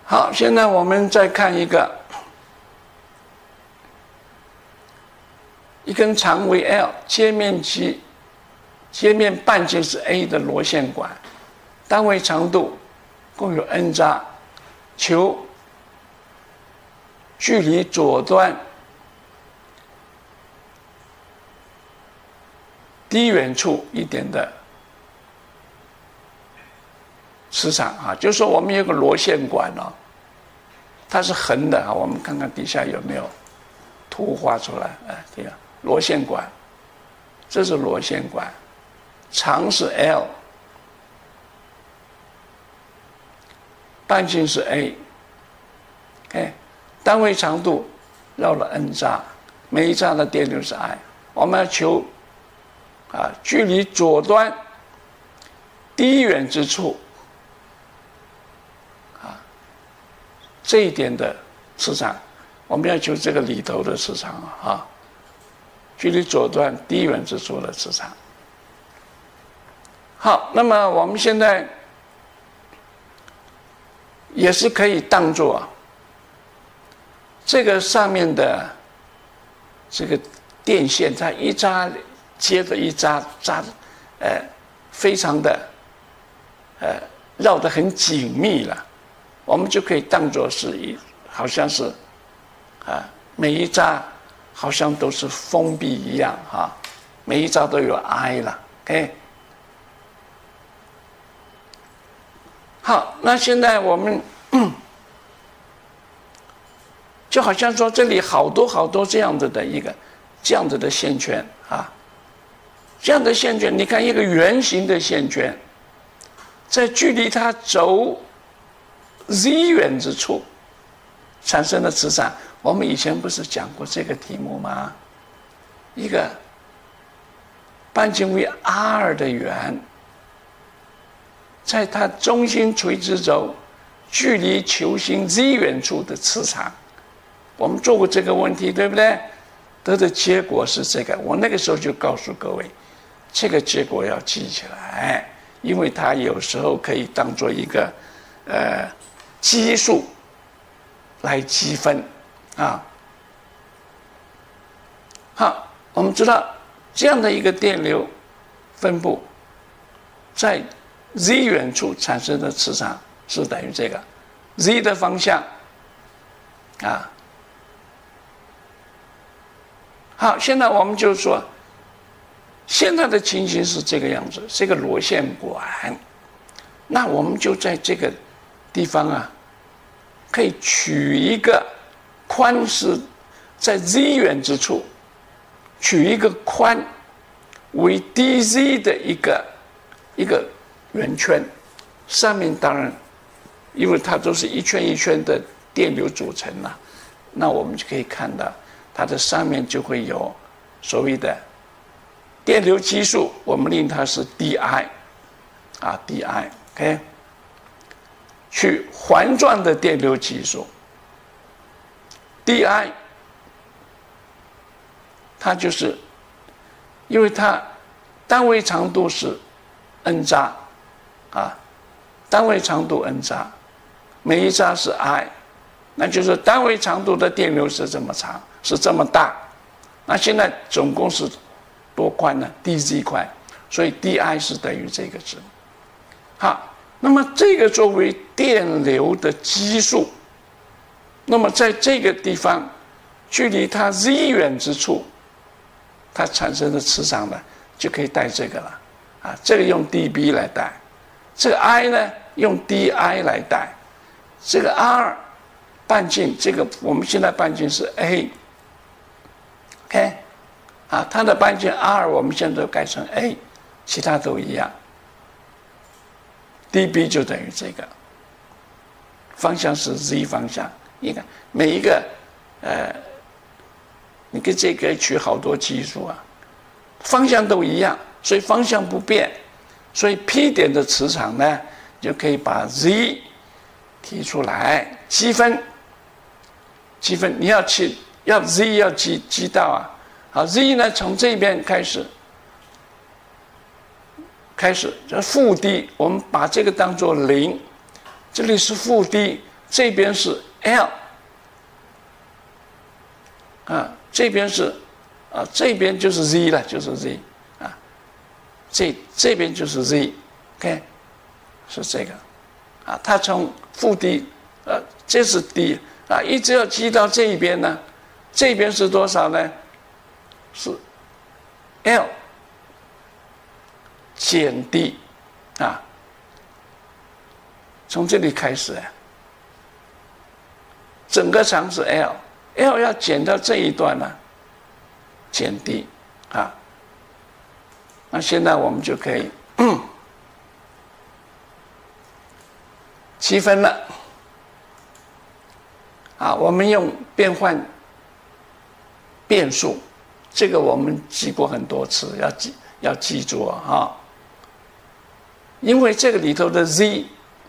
好，现在我们再看一根长为 L， 接面半径是 A 的螺线管，单位长度共有 n 匝，求距离左端低远处一点的磁场啊，就是说我们有个螺线管哦，它是横的啊，我们看看底下有没有图画出来。哎，这个螺线管，这是螺线管，长是 L， 半径是 A， 单位长度绕了 n 匝，每一匝的电流是 I， 我们要求距离左端低远之处这一点的磁场，我们要求这个里头的磁场啊，距离左端低远之处的磁场。好，那么我们现在也是可以当作这个上面的这个电线，它一匝接着一匝，非常的绕得很紧密了。我们就可以当作是好像是每一匝好像都是封闭一样每一匝都有 I 了。OK， 好，那现在我们就好像说这里好多好多这样子的线圈这样的线圈，你看一个圆形的线圈，在距离它轴z 远之处产生的磁场，我们以前不是讲过这个题目吗？一个半径为 r 的圆，在它中心垂直轴距离球形 z 远处的磁场，我们做过这个问题，对不对？得的结果是这个。我那个时候就告诉各位，这个结果要记起来，因为它有时候可以当做一个基数来积分好，我们知道这样的一个电流分布在 z 远处产生的磁场是等于这个 z 的方向好，现在我们就说现在的情形是这个样子，是一个螺线管，那我们就在这个地方可以取一个宽是在 z 远之处取一个宽为 dz 的一个圆圈，上面当然因为它都是一圈一圈的电流组成那我们就可以看到它的上面就会有所谓的电流基数，我们令它是 di di OK， 取环状的电流基数 di， 它就是因为它单位长度是 n 匝单位长度 n 匝，每一匝是 I， 那就是单位长度的电流是这么长，是这么大。那现在总共是多宽呢 ？dz 宽，所以 di 是等于这个值。好，那么这个作为电流的基数，那么在这个地方，距离它 z 远之处，它产生的磁场呢，就可以带这个了这个用 dB 来带，这个 I 呢用 di 来带，这个 r 半径，这个我们现在半径是 A，OK， 它的半径 r 我们现在都改成 A， 其他都一样。dB 就等于这个，方向是 z 方向。你看每一个你跟这个取好多基数方向都一样，所以方向不变，所以 P 点的磁场呢，就可以把 z 提出来积分。你要z 要积到好 z 呢从这边开始负 d， 我们把这个当作0，这里是负 d， 这边是 L 啊，这边是这边就是 Z 了，就是 Z 啊，这边就是 Z，OK， 是这个啊，它从负 D 这是 D 啊，一直要积到这一边呢，这边是多少呢？是 L 减 D 啊，从这里开始啊，整个长是 L 要减到这一段呢，减 D 啊，那现在我们就可以积分了啊，我们用变换变数，这个我们记过很多次，要记住啊，因为这个里头的 Z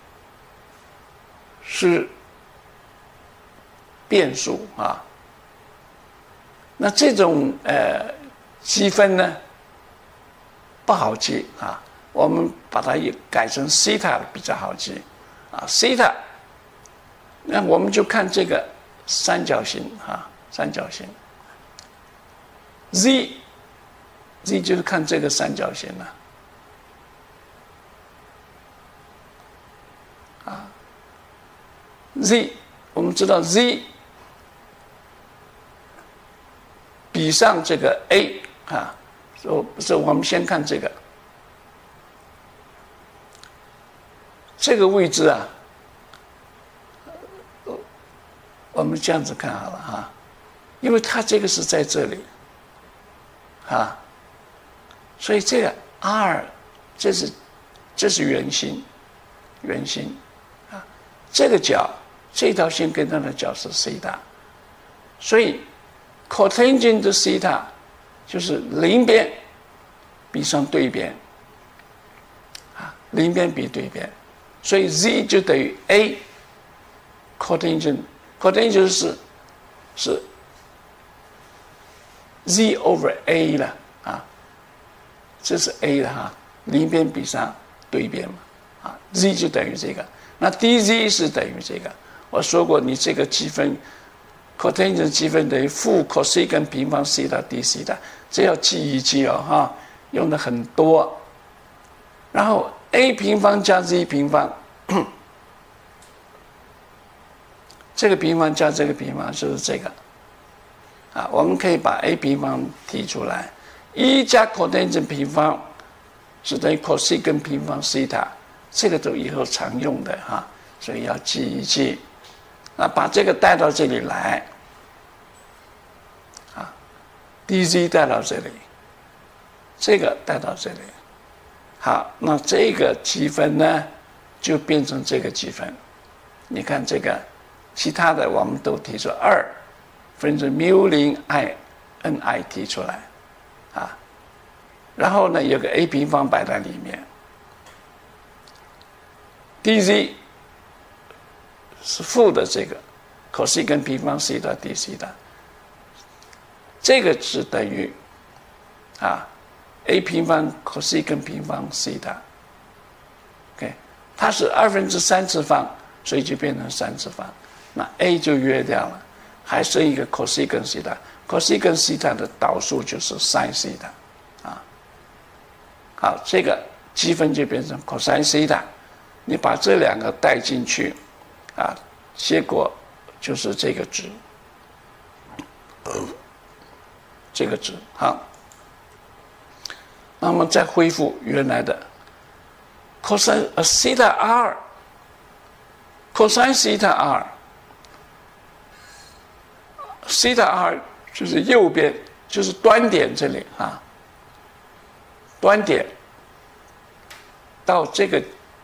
是变数啊，那这种积分呢不好记啊，我们把它也改成西塔比较好记啊，西塔，那我们就看这个三角形啊，三角形 Z 就是看这个三角形了啊 ，Z 我们知道 Z 比上这个 A 啊，所以我们先看这个位置啊，我们这样子看好了哈，因为它这个是在这里啊，所以这个 R 这是圆心啊，这个角这条线跟它的角是西塔，所以 cotangent 的西塔就是邻边比上对边啊，邻边比对边，所以 Z 就等于 A cotangent 是 Z over A 了啊，这是 A 了哈，邻边比上对边嘛啊 ，Z 就等于这个，那 DZ 是等于这个，我说过你这个积分 cotangent 积分等于负 cosecant 平方西塔 d 西塔，这要记一记哦哈，用的很多。然后 A 平方加 Z 平方，这个平方加这个平方就是这个啊，我们可以把 A 平方提出来，1加 cotangent 平方是等于 cosecant 平方西塔，这个都以后常用的哈，所以要记一记。那把这个带到这里来，啊 ，dz 带到这里，这个带到这里，好，那这个积分呢，就变成这个积分。你看这个，其他的我们都提出2分之 μ0 i ni 提出来，啊，然后呢有个 a 平方摆在里面 ，dz。是负的这个 cosecant 平方西塔 d 西塔，这个是等于a 平方 cosecant 平方西塔 ，OK， 它是3/2次方，所以就变成3次方，那 a 就约掉了，还剩一个 cosecant 西塔 ，cosecant 西塔的导数就是 sin 西塔，啊，好，这个积分就变成 cos 西塔，你把这两个带进去。啊，结果就是这个值，这个值好。那么再恢复原来的 cos theta r cosine theta r theta r 就是右边，就是端点这里啊，端点到这个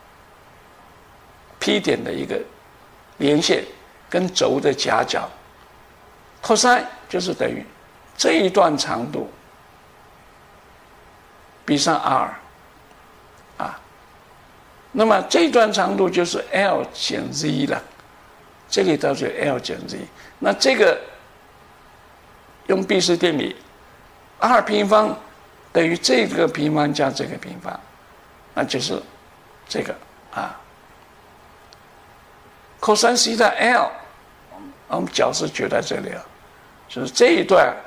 P 点的一个连线跟轴的夹角 ，cosine 就是等于这一段长度比上 r， 啊，那么这一段长度就是 L 减 Z 了，这里到就 L 减 Z， 那这个用毕氏定理 ，r 平方等于这个平方加这个平方，那就是这个啊。 cos西塔 L， 我们角是举在这里啊，就是这一段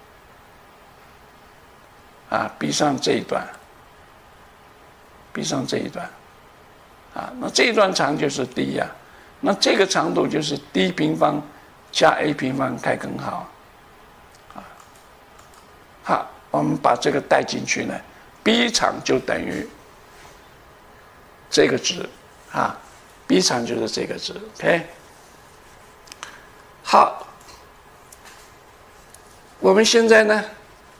啊，比上这一段，比上这一段啊，那这一段长就是 d 呀、那这个长度就是 d 平方加 a 平方开根号啊。好，我们把这个带进去呢 ，b 长就等于这个值啊 ，b 长就是这个值 ，OK。好，我们现在呢，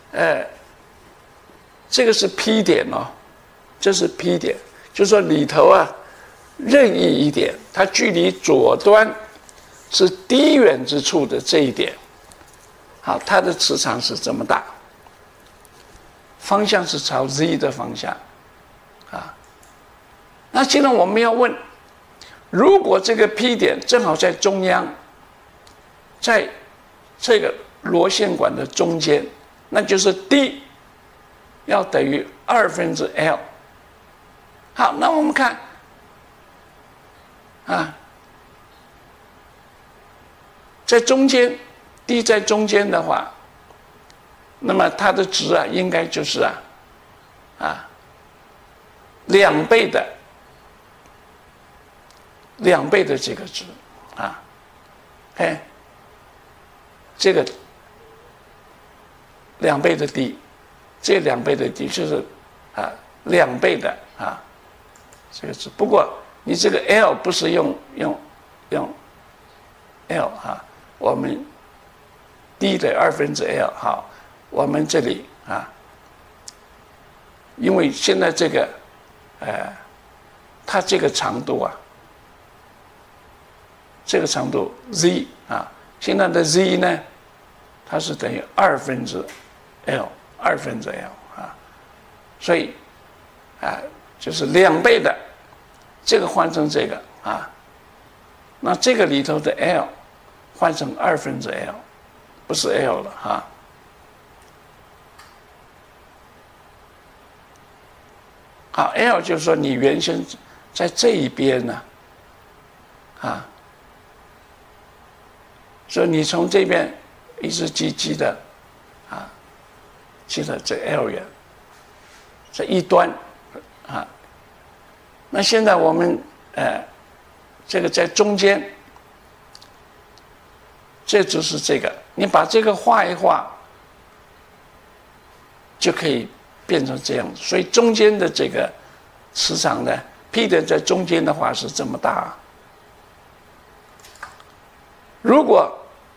这个是 P 点哦，这是 P 点，就是说里头啊，任意一点，它距离左端是低远之处的这一点，好，它的磁场是这么大，方向是朝 z 的方向，啊，那现在我们要问，如果这个 P 点正好在中央，在这个螺线管的中间，那就是 d 要等于2/L。好，那我们看啊，在中间 d 在中间的话，那么它的值啊，应该就是2倍的这个值啊，哎。这个2倍的 d， 这2倍的 d 就是2倍的这个值。不过你这个 l 不是用 l 我们 d 的2/L 好，我们这里因为现在这个它这个长度这个长度 z 现在的 z 呢？它是等于2/L 所以就是2倍的，这个换成这个那这个里头的 L 换成2/L， 不是 L 了好 ，L 就是说你原先在这一边呢所以你从这边一直积的积到这 L 远，这一端那现在我们这个在中间，这就是这个，你把这个画一画，就可以变成这样子。所以中间的这个磁场呢 ，P 点在中间的话是这么大。如果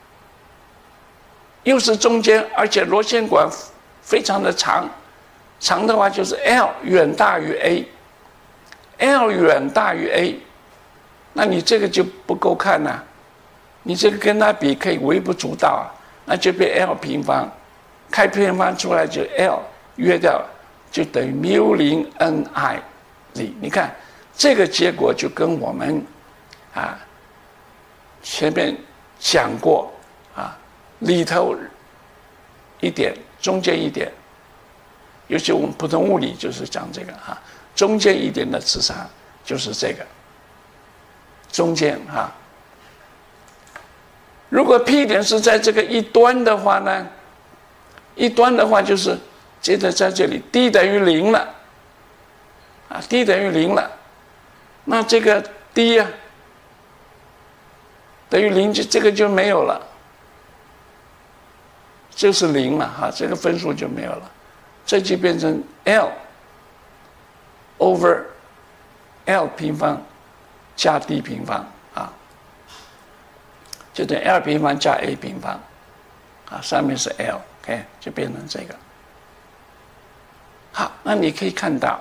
又是中间，而且螺线管非常的长，长的话就是 L 远大于 A，L 远大于 A， 那你这个就不够看呐、你这个跟它比可以微不足道那就变 L 平方，开平方出来就 L 约掉就等于μ0NI Z。你看这个结果就跟我们前面讲过里头一点，中间一点，尤其我们普通物理就是讲这个中间一点的磁场就是这个中间如果 P 点是在这个一端的话呢，一端的话就是接着在这里 d 等于0了d 等于0了，那这个 d 等于0就这个就没有了。就是0了这个分数就没有了，这就变成 L over L 平方加 d 平方就等于 L 平方加 A 平方上面是 L OK 就变成这个。好，那你可以看到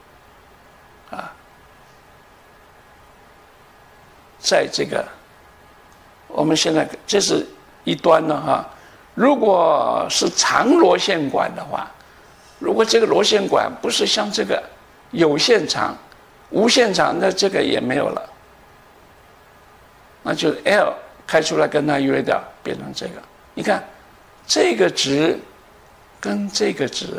在这个我们现在这是一端了如果是长螺线管的话，如果这个螺线管不是像这个有线长、无线长，那这个也没有了，那就是 L 开出来跟它约掉，变成这个。你看这个值跟这个值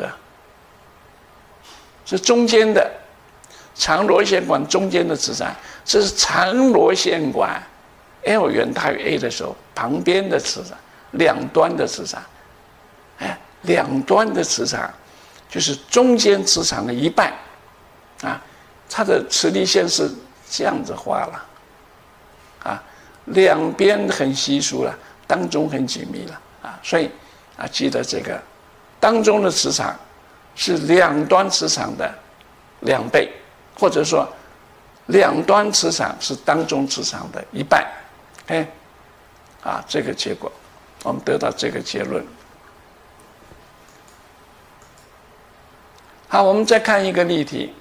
是中间的长螺线管中间的磁场，这是长螺线管 L 远大于 A 的时候，旁边的磁场，两端的磁场，两端的磁场就是中间磁场的一半，它的磁力线是这样子画了，两边很稀疏了，当中很紧密了，所以记得这个当中的磁场是两端磁场的2倍，或者说两端磁场是当中磁场的一半。这个结果，我们得到这个结论。好，我们再看一个例题。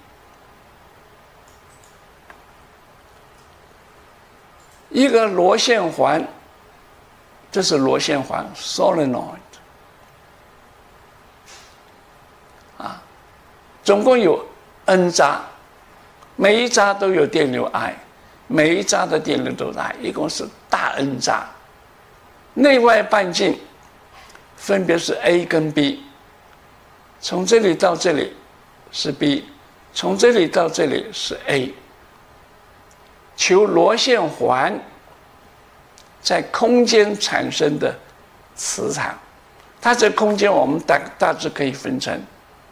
一个螺线环，这是螺线环 solenoid， 总共有 n 闸，每一闸都有电流 I， 每一闸的电流都是 I， 一共是大 N 闸。内外半径分别是 A 跟 B， 从这里到这里是 B， 从这里到这里是 A。求螺线环在空间产生的磁场，它这空间我们大致可以分成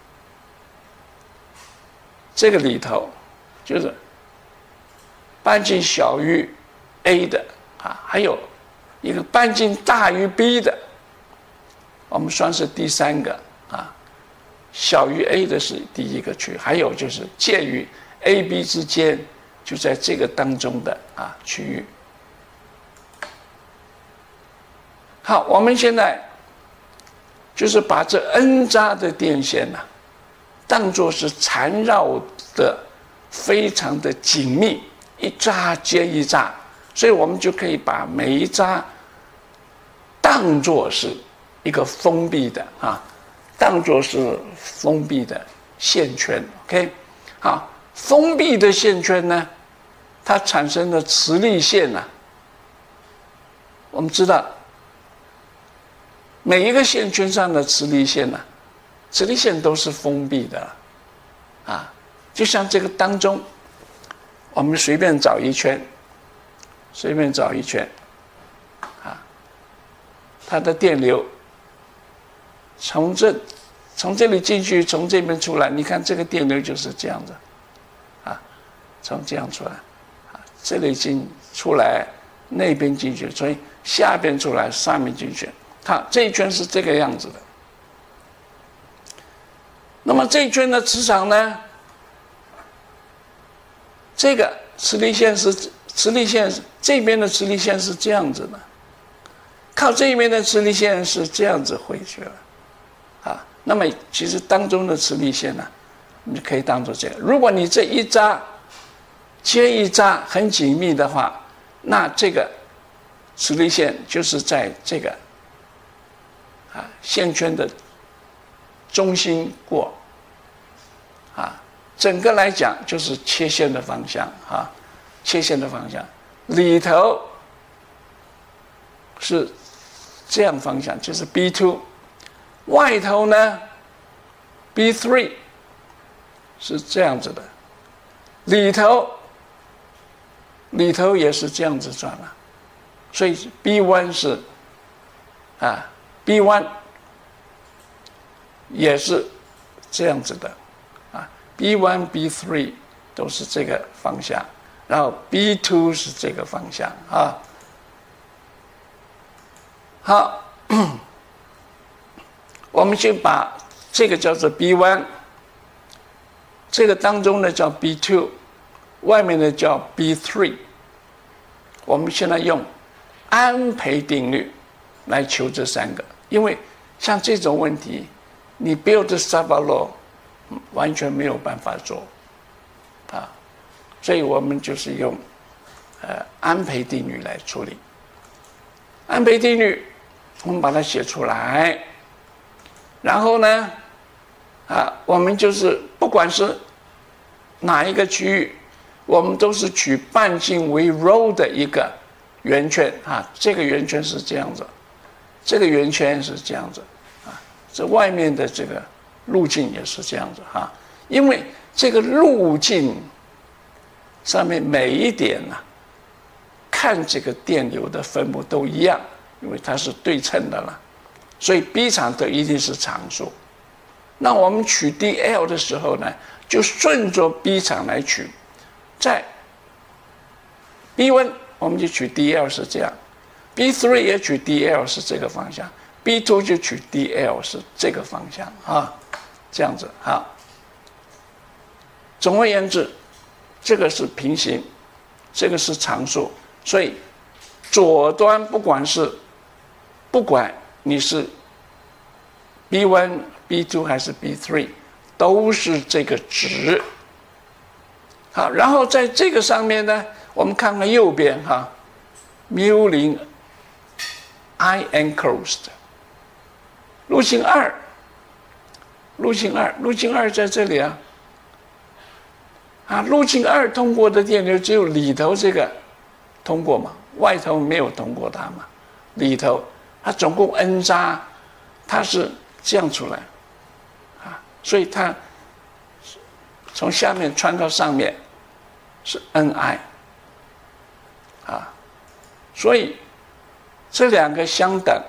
这个里头，就是半径小于 A 的还有一个半径大于 B 的，我们算是第3个小于 A 的是第1个区，还有就是介于 A、B 之间，就在这个当中的区域。好，我们现在就是把这 N 闸的电线当作是缠绕的非常的紧密，一闸接一闸，所以我们就可以把每一闸当作是一个封闭的当作是封闭的线圈。 OK， 好，封闭的线圈呢，它产生的磁力线我们知道每一个线圈上的磁力线磁力线都是封闭的就像这个当中，我们随便找一圈，它的电流从这里进去，从这边出来，你看这个电流就是这样子从这样出来这里出来，那边进去，所以下边出来，上面进去。好，这一圈是这个样子的。那么这一圈的磁场呢？这个磁力线这边的磁力线是这样子的，靠这边的磁力线是这样子回去了那么其实当中的磁力线你可以当做这个。如果你这一闸接一闸很紧密的话，那这个磁力线就是在这个线圈的中心过整个来讲就是切线的方向切线的方向里头是这样方向，就是 B2， 外头呢 B3 是这样子的，里头也是这样子转所以 B1 是B1 也是这样子的B1、B3 都是这个方向，然后 B2 是这个方向好，我们先把这个叫做 B1， 这个当中呢叫 B2， 外面的叫 B3。我们现在用安培定律来求这3个，因为像这种问题，你 Biot-Savart law 完全没有办法做所以我们就是用安培定律来处理。安培定律我们把它写出来，然后呢我们就是不管是哪一个区域，我们都是取半径为 ρ 的一个圆圈这个圆圈是这样子，这个圆圈是这样子这外面的这个路径也是这样子因为这个路径上面每一点看这个电流的分布都一样，因为它是对称的了，所以 B 场都一定是常数。那我们取 dl 的时候呢，就顺着 B 场来取，在 B1 我们就取 dl 是这样， B3 也取 dl 是这个方向， B2 就取 dl 是这个方向啊，这样子啊。总而言之，这个是平行，这个是常数，所以左端不管你是 B1、B2 还是 B3， 都是这个值。好，然后在这个上面呢，我们看看右边哈 ，μ0 I enclosed 路径2在这里啊。路径2通过的电流只有里头这个通过嘛，外头没有通过它嘛，里头它总共 n 匝，它是这样出来，所以它从下面穿到上面是 ni，所以这两个相等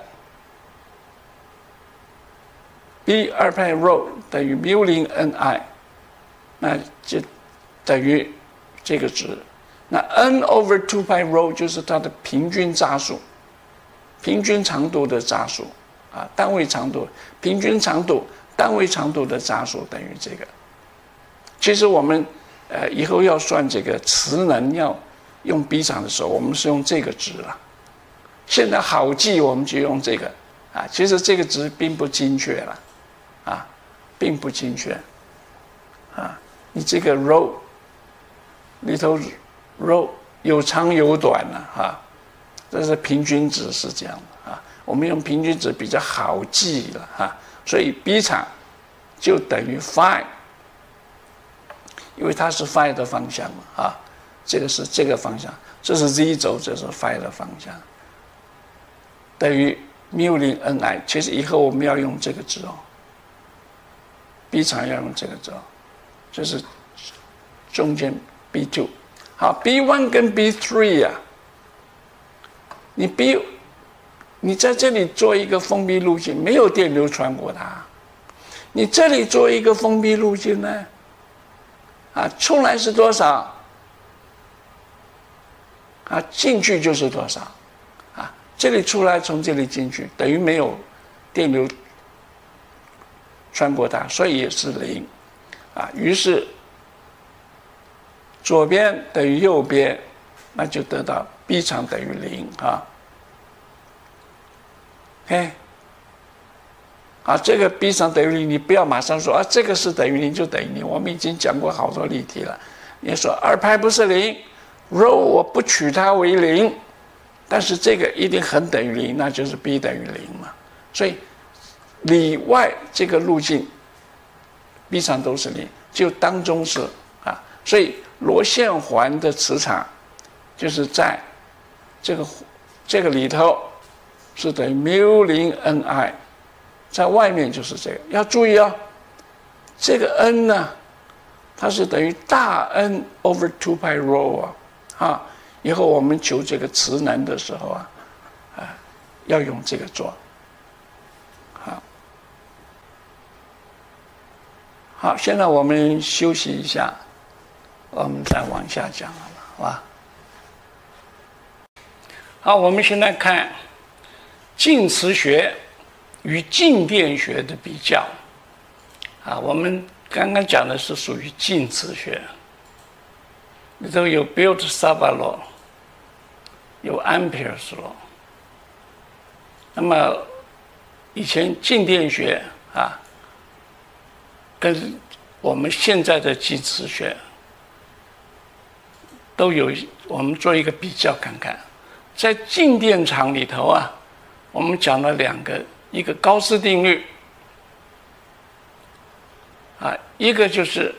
，B2 派 ρ 等于μ0 ni， 那就等于这个值，那 n/2 派 ρ 就是它的平均匝数，平均长度的匝数单位长度，平均长度单位长度的匝数等于这个。其实我们以后要算这个磁能要用 B 场的时候，我们是用这个值了。现在好记我们就用这个其实这个值并不精确了并不精确你这个 ρ 里头 ρ 有长有短了这是平均值是这样的我们用平均值比较好记了所以 B 场就等于 phi， 因为它是 phi 的方向嘛这个是这个方向，这是 z 轴，这是 phi 的方向，等于μ0 ni。其实以后我们要用这个值，B 场要用这个值这是中间 B2。好 ，B1 跟 B3 你在这里做一个封闭路径，没有电流穿过它。你这里做一个封闭路径呢，出来是多少？进去就是多少？这里出来从这里进去，等于没有电流穿过它，所以也是0。于是左边等于右边，那就得到 B 场等于0这个 B 场等于0，你不要马上说这个是等于0就等于0，我们已经讲过好多例题了。你说2派不是0， ρ 我不取它为0，但是这个一定很等于0，那就是 B 等于0嘛。所以里外这个路径 B 场都是0，就当中是所以螺线环的磁场就是在这个里头是等于μ0 ni， 在外面就是这个。要注意这个 n 呢，它是等于大 n/2 派 ρ 以后我们求这个磁能的时候要用这个做。好，现在我们休息一下，我们再往下讲好吧？好，我们现在看静磁学与静电学的比较。我们刚刚讲的是属于静磁学，里头有 Biot-Savart law， 有 Ampere's law。那么以前静电学跟我们现在的静磁学都有，我们做一个比较看看。在静电场里头我们讲了2个，一个高斯定律一个就是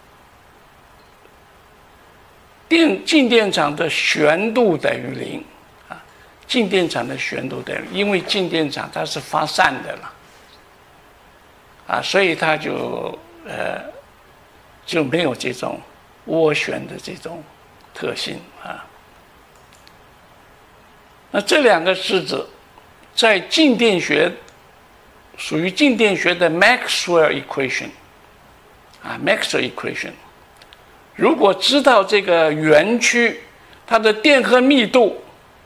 静电场的旋度等于0静电场的旋度等于0，因为静电场它是发散的了所以它就没有这种涡旋的这种特性那这两个式子在静电学属于静电学的 Maxwell equation 啊 ，Maxwell equation。如果知道这个圆区它的电荷密度，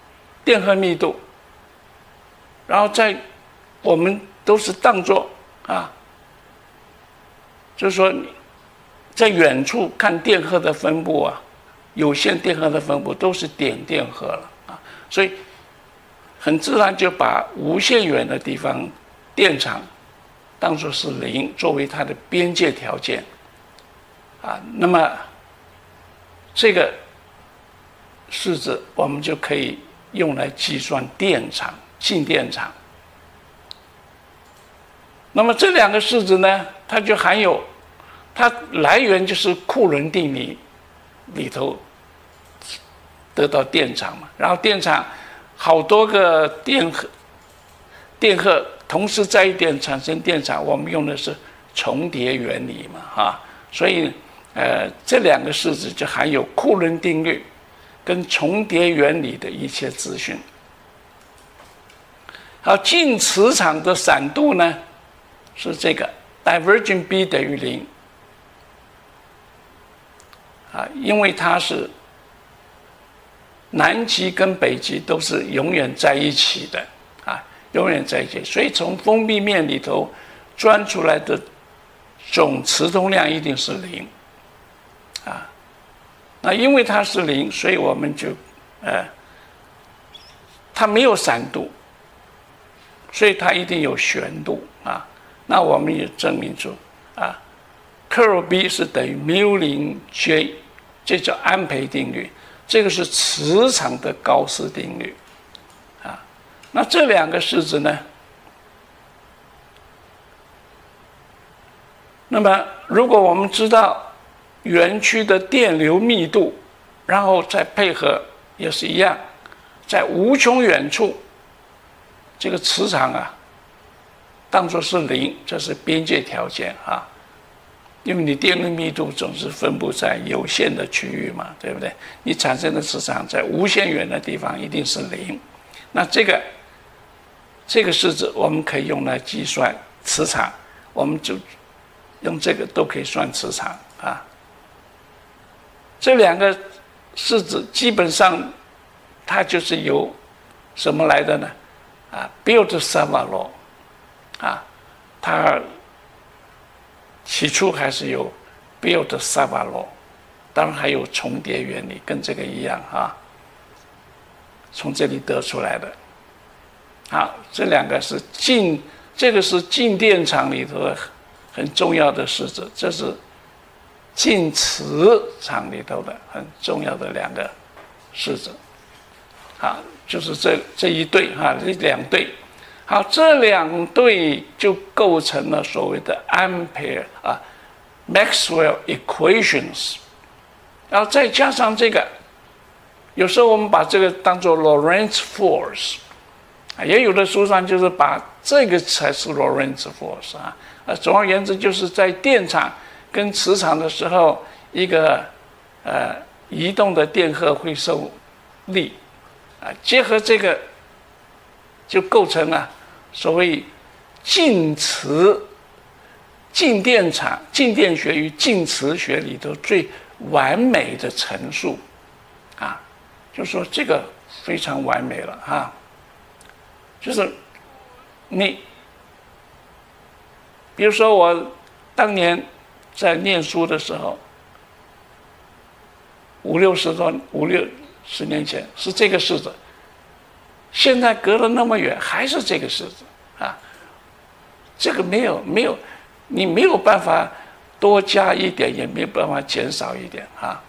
然后我们都是当作啊，就是说在远处看电荷的分布啊，有限电荷的分布都是点电荷了啊，所以很自然就把无限远的地方电场当作是零，作为它的边界条件啊。那么这个式子我们就可以用来计算电场、静电场。那么这两个式子呢，它就含有，它来源就是库伦定理里头得到电场嘛，然后电场好多个电荷同时在一点产生电场，我们用的是重叠原理嘛，哈，所以这两个式子就含有库伦定律跟重叠原理的一些资讯。好，静磁场的散度呢是这个 divergent B 等于0啊，因为它是南极跟北极都是永远在一起的啊，永远在一起，所以从封闭面里头钻出来的总磁通量一定是0啊。那因为它是0，所以我们就它没有散度，所以它一定有旋度啊。那我们也证明出啊 ，curl B 是等于μ0J， 这叫安培定律。这个是磁场的高斯定律啊。那这两个式子呢？那么如果我们知道圆区的电流密度，然后再配合也是一样，在无穷远处，这个磁场啊，当作是0，这是边界条件啊。因为你电流密度总是分布在有限的区域嘛，对不对？你产生的磁场在无限远的地方一定是0。那这个式子我们可以用来计算磁场，我们就用这个都可以算磁场啊。这两个式子基本上它就是由什么来的呢？啊 ，Biot-Savart law 啊，它起初还是有 Biot-Savart law， 当然还有重叠原理，跟这个一样啊，从这里得出来的。好，这两个是这个是静电场里头的很重要的式子，这是静磁场里头的很重要的两个式子。好，就是这一对哈，这两对。好，这两对就构成了所谓的安培啊 Maxwell equations， 然后再加上这个，有时候我们把这个当作 Lorentz force， 也有的书上就是把这个才是 Lorentz force 啊。总而言之，就是在电场跟磁场的时候，一个移动的电荷会受力啊，结合这个就构成了所谓静电场、静电学与静磁学里头最完美的陈述啊，就说这个非常完美了啊，就是你，比如说我当年在念书的时候50-60年前是这个式子，现在隔了那么远还是这个式子啊，这个没有你没有办法多加一点，也没有办法减少一点啊。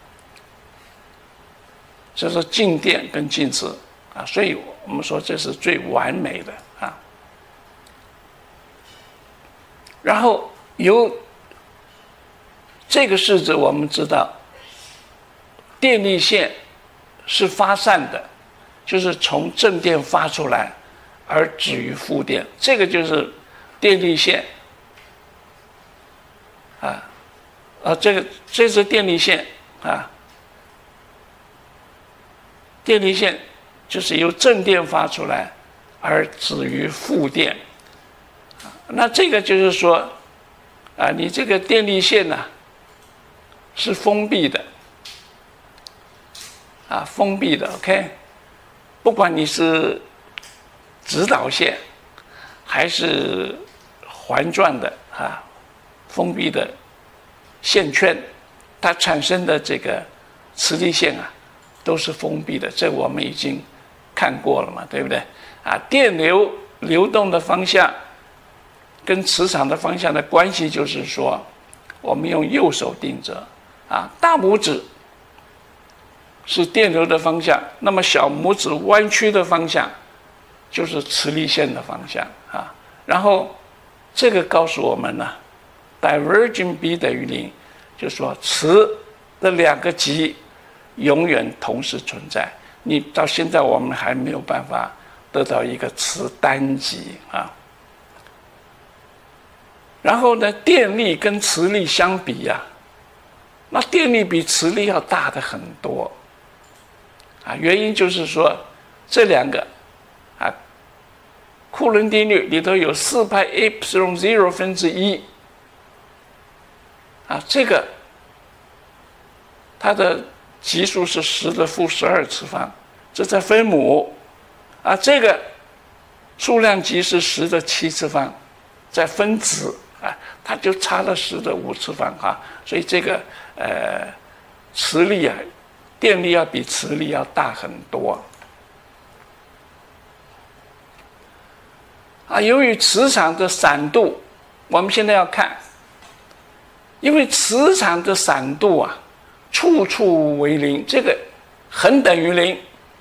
这是静电跟静磁啊，所以我们说这是最完美的啊。然后由这个式子，我们知道电力线是发散的，就是从正电发出来而止于负电，这个就是电力线啊，这是电力线啊，电力线就是由正电发出来，而止于负电。那这个就是说，你这个电力线呢，是封闭的，封闭的 ，OK， 不管你是直导线还是环状的封闭的线圈，它产生的这个磁力线都是封闭的，这我们已经看过了嘛，对不对？电流流动的方向跟磁场的方向的关系就是说，我们用右手定着，大拇指是电流的方向，那么小拇指弯曲的方向就是磁力线的方向然后这个告诉我们呢，divergent B 等于0，就是说磁的两个极永远同时存在。你到现在我们还没有办法得到一个磁单极然后呢，电力跟磁力相比那电力比磁力要大的很多原因就是说这两个库伦定律里头有4派 epsilon 0分之1这个它的级数是10的负12次方，这在分母这个数量级是10的7次方，在分子它就差了10的5次方所以这个磁力电力要比磁力要大很多由于磁场的散度，我们现在要看，因为磁场的散度处处为0，这个恒等于0，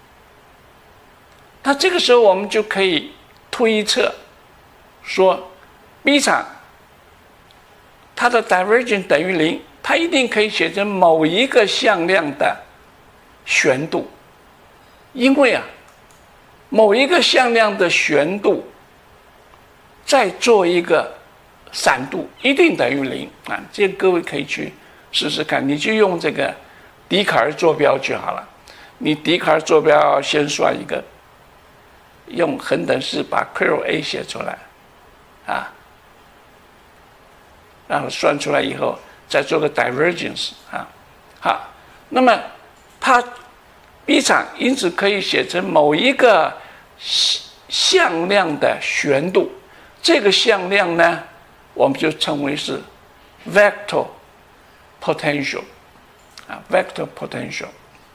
那这个时候我们就可以推测说 B 场它的 divergence 等于0，它一定可以写成某一个向量的旋度，因为某一个向量的旋度再做一个散度一定等于0这个各位可以去试试看，你就用这个笛卡尔坐标就好了。你笛卡尔坐标先算一个，用恒等式把 curl A 写出来然后算出来以后再做个 divergence 好，那么它 B 场因此可以写成某一个向量的旋度，这个向量呢我们就称为是 vector potential vector potential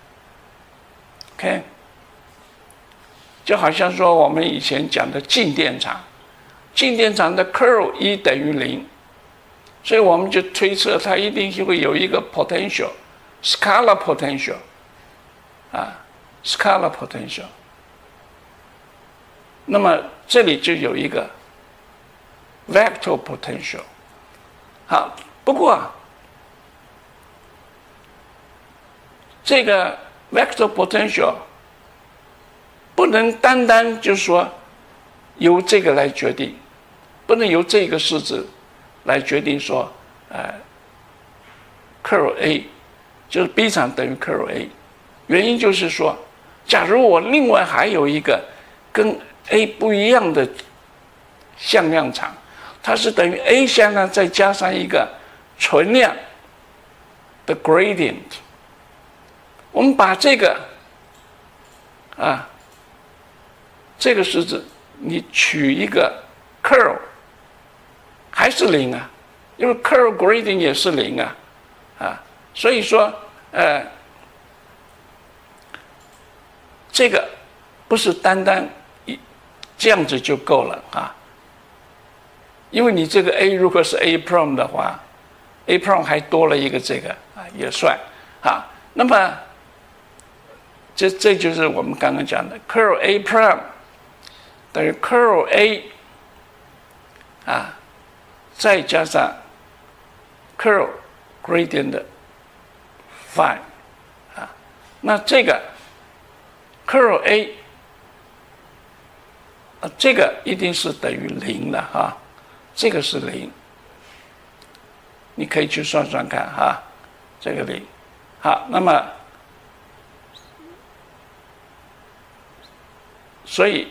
OK， 就好像说我们以前讲的静电场，静电场的 curl E 等于0，所以我们就推测它一定会有一个 potential scalar potential scalar potential， 那么这里就有一个 vector potential。 好，不过这个 vector potential 不能单单就是说由这个来决定，不能由这个式子来决定说curl A 就是 B 场等于 curl A， 原因就是说假如我另外还有一个跟 A 不一样的向量场，它是等于 A 向量再加上一个存量的 gradient， 我们把这个这个式子你取一个 curl 还是0因为 curl gradient 也是0所以说这个不是单单这样子就够了因为你这个 A 如果是 A prom 的话 ，A prom 还多了一个这个也算那么这就是我们刚刚讲的 curl A prom 等于 curl A 再加上 curl gradient 的 phi 那这个 curl A 这个一定是等于0的这个是0，你可以去算算看这个0。好，那么所以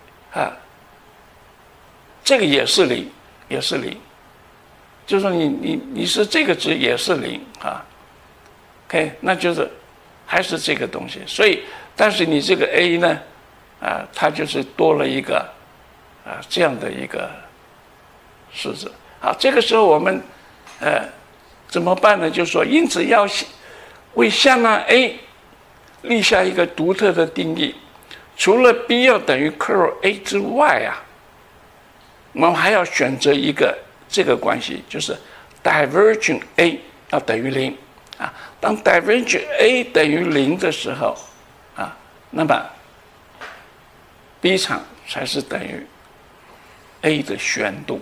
这个也是零，也是零，就是说你是这个值也是零OK， 那就是还是这个东西。所以，但是你这个 A 呢，它就是多了一个这样的一个式子。好，这个时候我们怎么办呢？就是说，因此要为向量 A 立下一个独特的定义，除了 B 要等于 curl A 之外我们还要选择一个这个关系，就是 divergent A 要等于0当 divergent A 等于0的时候那么 B 场才是等于 A 的旋度。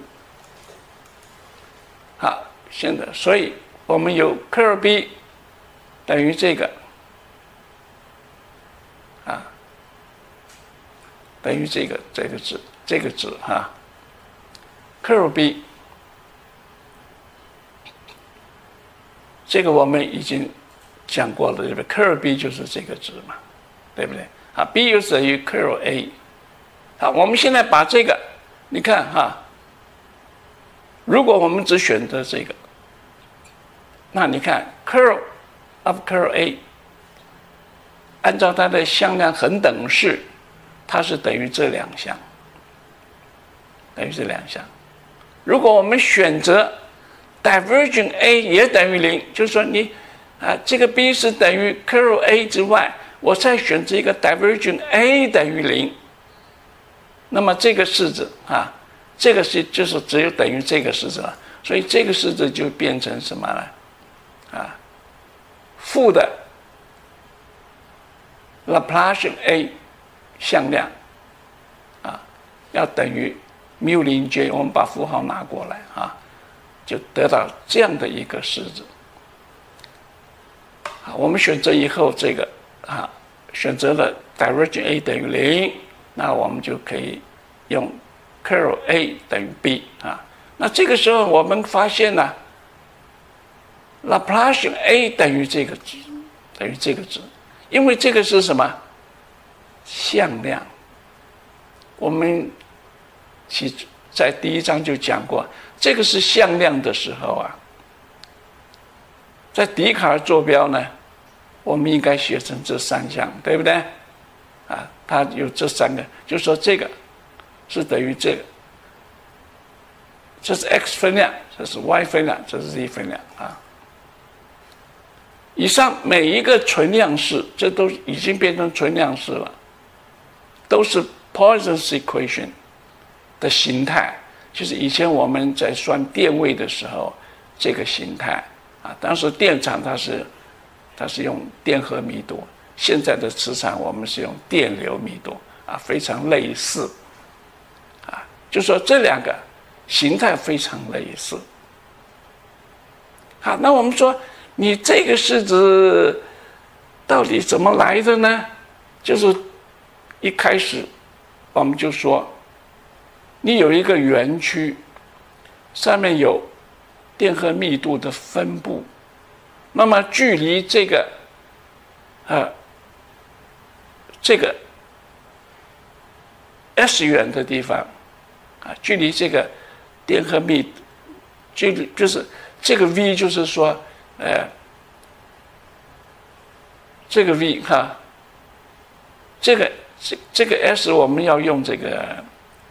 好，现在所以我们有 curl B 等于这个等于这个值curl B， 这个我们已经讲过了，对不对 ？curl B 就是这个值嘛，对不对？B 就等于 curl A。好，我们现在把这个，你看如果我们只选择这个，那你看 curl of curl A， 按照它的向量恒等式，它是等于这两项，等于这两项。如果我们选择 divergent A 也等于0，就是说你这个 B 是等于 curl A 之外，我再选择一个 divergent A 等于0，那么这个式子这个就是只有等于这个式子了，所以这个式子就变成什么呢？负的 Laplacian A 向量要等于μ0j， 我们把符号拿过来就得到这样的一个式子。我们选择以后这个选择了 divergent A 等于0，那我们就可以用 curl A 等于 B 那这个时候我们发现呢，Laplacian A 等于这个值，等于这个值，因为这个是什么？向量。我们在第一章就讲过，这个是向量的时候在笛卡尔坐标呢，我们应该写成这三项，对不对？它有这三个，就是说这个是等于这个，这是 x 分量，这是 y 分量，这是 z 分量以上每一个存量式，这都已经变成存量式了，都是 Poisson's equation 的形态，就是以前我们在算电位的时候这个形态当时电场它是用电荷密度，现在的磁场我们是用电流密度非常类似就说这两个形态非常类似。好，那我们说你这个式子到底怎么来的呢？就是一开始我们就说你有一个圆区，上面有电荷密度的分布，那么距离这个S 远的地方距离这个电荷密度，距离就是这个 V， 就是说这个 V 这个 S 我们要用这个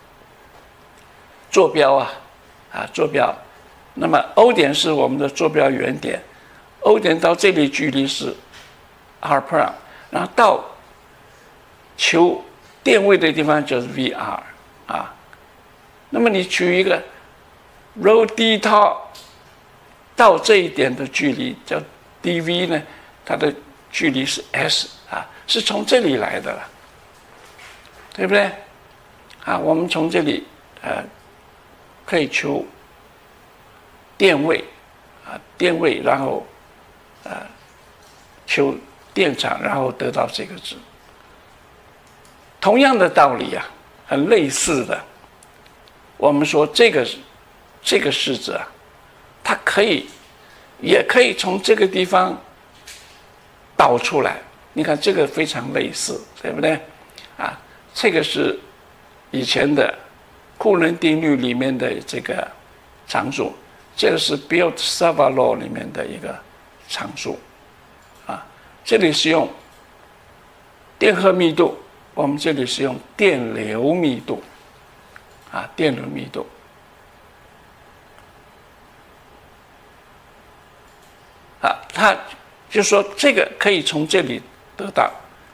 坐标坐标，那么 O 点是我们的坐标原点， O 点到这里距离是 r'， 然后到求电位的地方就是 VR 那么你取一个 ρ d 套到这一点的距离叫 dv 呢，它的距离是 s 是从这里来的了，对不对？我们从这里可以求电位电位，然后求电场，然后得到这个值。同样的道理很类似的，我们说这个式子它也可以从这个地方导出来。你看这个非常类似，对不对？ 这个是以前的库伦定律里面的这个常数，这个是 Biot-Savart law 里面的一个常数啊。这里是用电荷密度，我们这里是用电流密度啊，电流密度。啊，他就说这个可以从这里得到。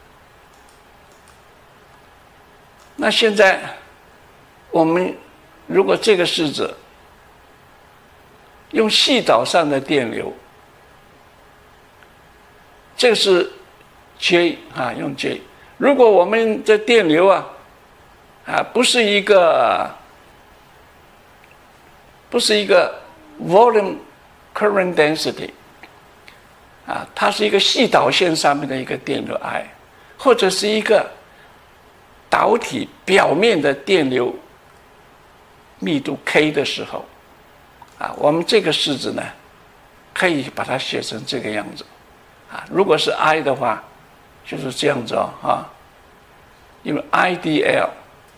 那现在我们如果这个式子用细导上的电流，这个是 J 啊，用 J。如果我们的电流不是一个 volume current density。它是一个细导线上面的一个电流 I， 或者是一个导体表面的电流密度 K 的时候，我们这个式子呢，可以把它写成这个样子，如果是 I 的话，就是这样子因为 IDL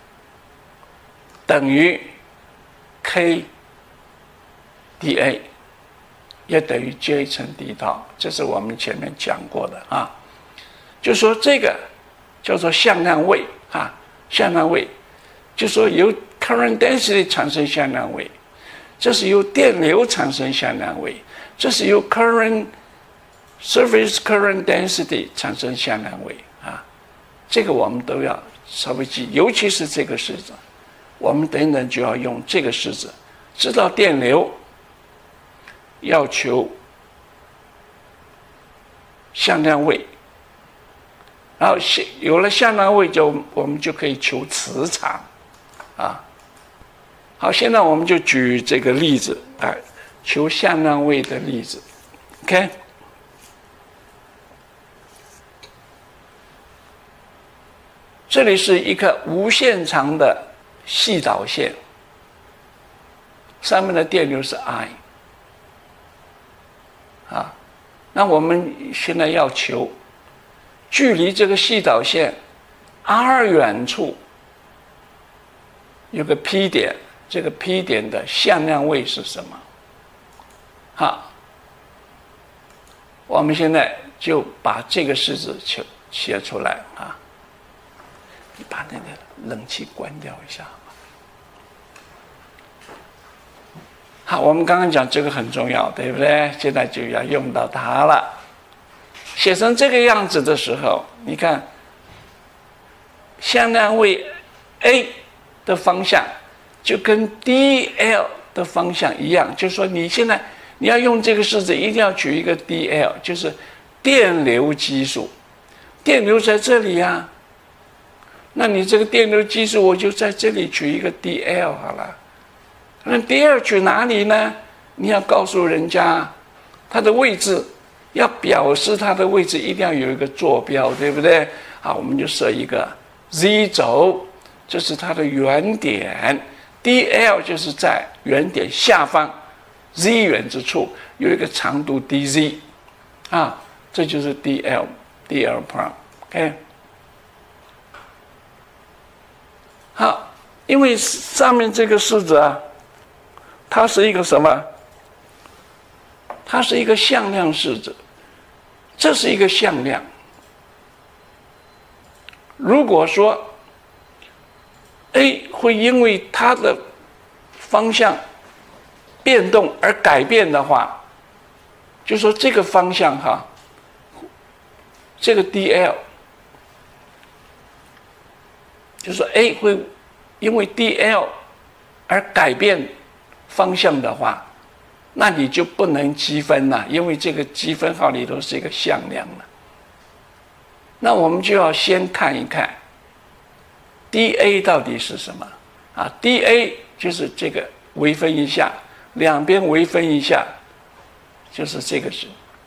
等于 K dA。也等于 J 乘 d 套，这是我们前面讲过的就说这个叫做向量位向量位，就说由 current density 产生向量位，这是由电流产生向量位，这是由 surface current density 产生向量位这个我们都要稍微记，尤其是这个式子，我们等等就要用这个式子，知道电流。要求向量位，然后有了向量位，我们就可以求磁场好，现在我们就举这个例子求向量位的例子 ，OK？ 这里是一个无限长的细导线，上面的电流是 I。那我们现在要求距离这个细导线 R 远处有个 P 点，这个 P 点的向量位是什么？我们现在就把这个式子写出来你把那个冷气关掉一下。好，我们刚刚讲这个很重要，对不对？现在就要用到它了。写成这个样子的时候，你看，向量位 A 的方向就跟 dl 的方向一样，就是说你现在你要用这个式子，一定要取一个 dl， 就是电流基数。电流在这里那你这个电流基数，我就在这里取一个 dl 好了。那dl取哪里呢？你要告诉人家它的位置，要表示它的位置一定要有一个坐标，对不对？好，我们就设一个 z 轴，这是它的原点 ，dl 就是在原点下方 z 远之处有一个长度 dz，这就是 dl prime，OK。好，因为上面这个式子它是一个什么？它是一个向量式子，这是一个向量。如果说 A 会因为它的方向变动而改变的话，就说这个方向这个 dl， 就说 A 会因为 dl 而改变方向的话，那你就不能积分了，因为这个积分号里头是一个向量了。那我们就要先看一看 dA 到底是什么dA 就是这个微分一下，两边微分一下，就是这个是。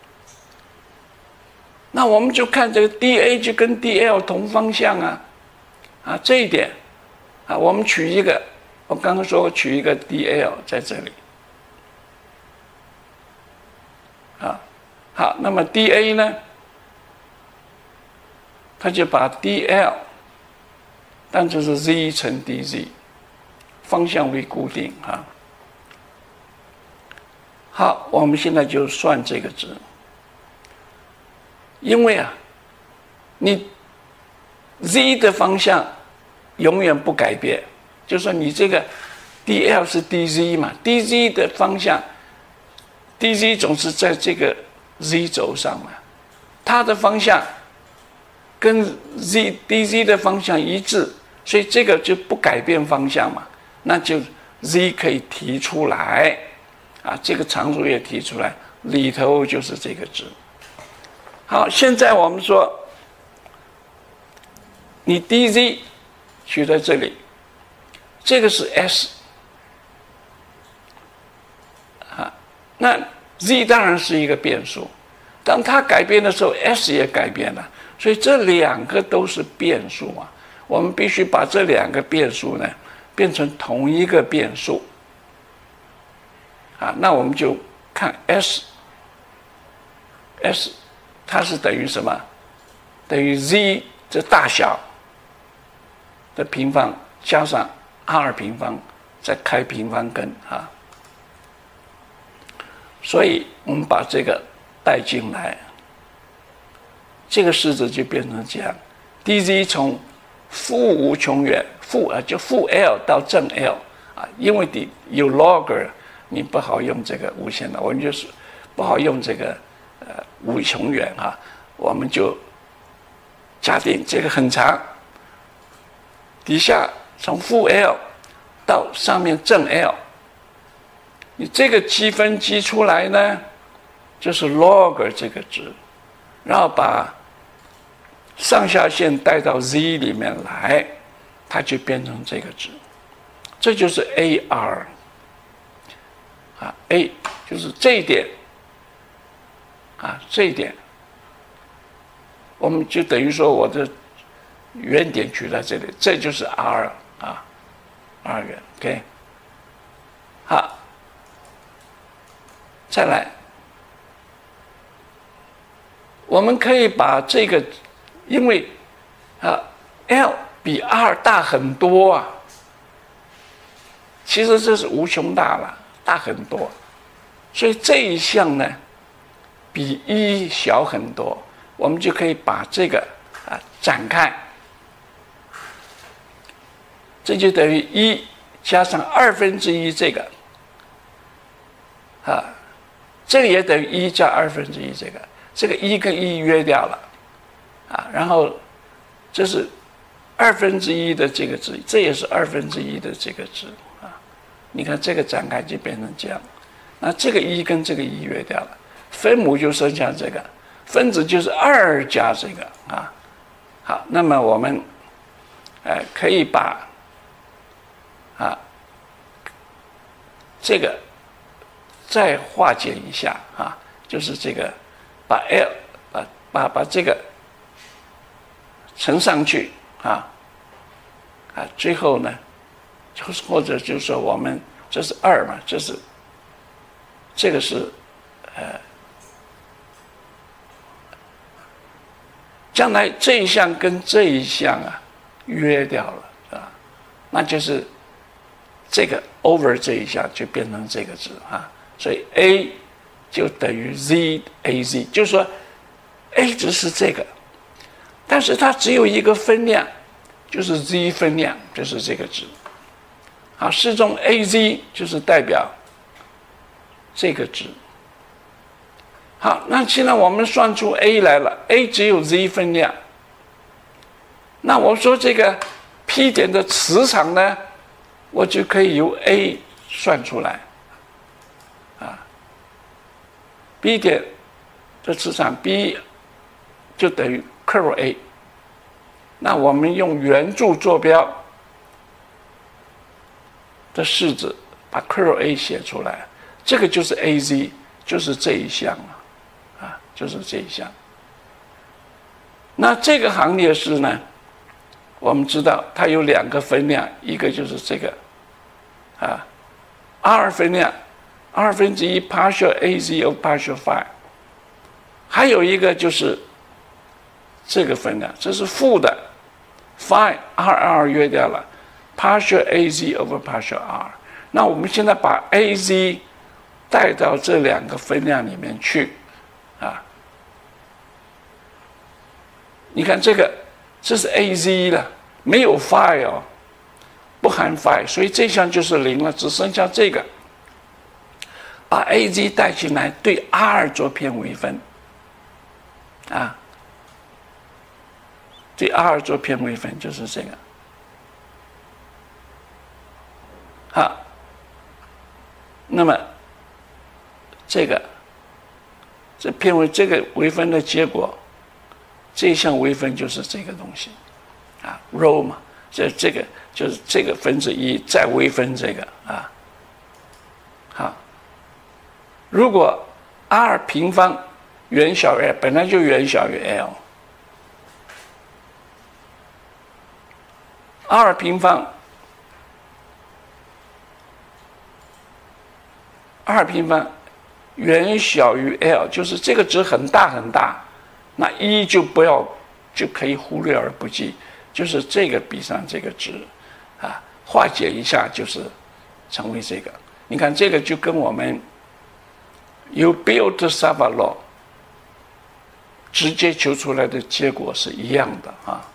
那我们就看这个 dA 就跟 dl 同方向这一点我们取一个，我刚刚说我取一个 dl 在这里好，那么 dA 呢，他就把 dl 但这是 z 乘 dz， 方向为固定啊。好，我们现在就算这个值，因为你 z 的方向永远不改变，就说你这个 dl 是 dz 嘛 ，dz 的方向 ，dz 总是在这个 z 轴上嘛，它的方向跟 dz 的方向一致，所以这个就不改变方向嘛，那就 z 可以提出来。这个常数也提出来，里头就是这个值。好，现在我们说，你 dz 取在这里，这个是 s， 那 z 当然是一个变数，当它改变的时候 ，s 也改变了，所以这两个都是变数啊。我们必须把这两个变数呢变成同一个变数。那我们就看 s， 它是等于什么？等于 z 这大小的平方加上 r 平方再开平方根所以我们把这个带进来，这个式子就变成这样 ：dz 从负无穷远就负 l 到正 l 因为你有 log。你不好用这个无限的，我们就是不好用这个无穷远我们就假定这个很长，底下从负 l 到上面正 l， 你这个积分积出来呢，就是 log 这个值，然后把上下限带到 z 里面来，它就变成这个值，这就是 ar。A 就是这一点这一点，我们就等于说我的原点取在这里，这就是 r r 元 ，OK。好，再来，我们可以把这个，因为l 比 r 大很多其实这是无穷大了。大很多，所以这一项呢比一小很多，我们就可以把这个展开，这就等于1加上1/2这个这里也等于1加1/2这个1跟1约掉了然后这是1/2的这个值，这也是1/2的这个值你看这个展开就变成这样，那这个1跟这个1约掉了，分母就剩下这个，分子就是2加这个好，那么我们可以把这个再化简一下就是这个把 l 把这个乘上去最后呢。就是或者就是说我们这是2嘛，这个是将来这一项跟这一项约掉了那就是这个 over 这一项就变成这个值所以 a 就等于 z， 就是说 a 值是这个，但是它只有一个分量，就是 z 分量，就是这个值。式中 az 就是代表这个值。好，那现在我们算出 a 来了 ，a 只有 z 分量。那我说这个 P 点的磁场呢，我就可以由 a 算出来。B 点的磁场 B 就等于 curl A。那我们用圆柱坐标的式子把 curl A 写出来，这个就是 AZ， 就是这一项就是这一项。那这个行列式呢，我们知道它有两个分量，一个就是这个R 分量，1/2 partial AZ of partial phi， 还有一个就是这个分量，这是负的 phi r 约掉了 partial az over partial r。那我们现在把 az 带到这两个分量里面去啊。你看这是 az 了，没有 phi 哦，不含 phi， 所以这项就是0了，只剩下这个。把 az 带进来，对 r 做偏微分啊，对 r 做偏微分就是这个。好，那么这个这个微分的结果，这一项微分就是这个东西啊 ，rho 嘛，这个就是这个分之一再微分这个啊。好，如果 r 平方远小于 l， 本来就远小于 l，r 平方2平方远小于 l， 就是这个值很大很大，那1就可以忽略而不计，就是这个比上这个值啊，化解一下就是成为这个。你看这个就跟我们 you build Savart law 直接求出来的结果是一样的啊。